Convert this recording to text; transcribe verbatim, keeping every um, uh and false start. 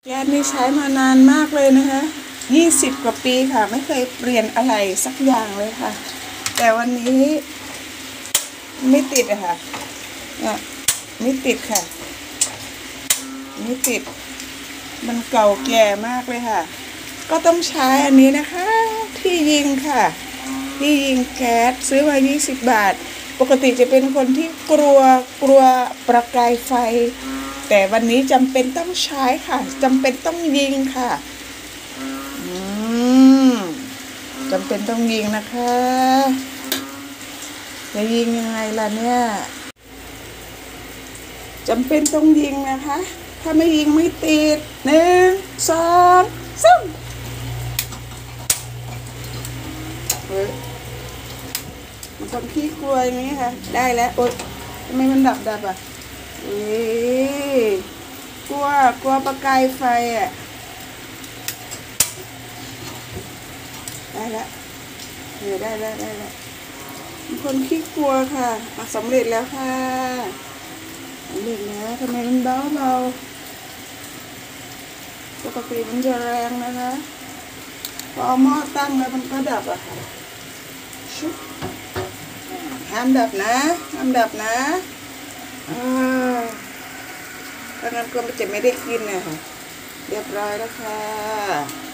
แก๊สนี่ใช้มานานมากเลยนะคะยี่สิบกว่าปีค่ะไม่เคยเปลี่ยนอะไรสักอย่างเลยค่ะแต่วันนี้ไม่ติดอะค่ะเนี่ยไม่ติดค่ะไม่ติดมันเก่าแก่มากเลยค่ะก็ต้องใช้อันนี้นะคะที่ยิงค่ะที่ยิงแก๊สซื้อมายี่สิบบาทปกติจะเป็นคนที่กลัวกลัวประกายไฟแต่วันนี้จำเป็นต้องใช้ค่ะจำเป็นต้องยิงค่ะอืมจำเป็นต้องยิงนะคะจะยิงยังไงล่ะเนี่ยจำเป็นต้องยิงนะคะถ้าไม่ยิงไม่ติดหนึ่งสองสามเฮ้ยมันคนขี้กลัวอย่างนี้ค่ะได้แล้วโอ๊ยทำไมมันดับดับอ่ะเอ้ยกลัวกลัวประกายไฟอ่ะได้แล้วเออได้แล้วได้แล้วมันคนขี้กลัวค่ะสำเร็จแล้วค่ะสำเร็จแล้วทำไมมันเบาเบาปกติมันจะแรงนะคะพอเอาหม้อตั้งแล้วมันก็ดับอะค่ะชุบห้ามดับนะห้ามดับนะอ่าถ้างั้นก็จะไม่ได้กินเลยค่ะเรียบร้อยแล้วค่ะ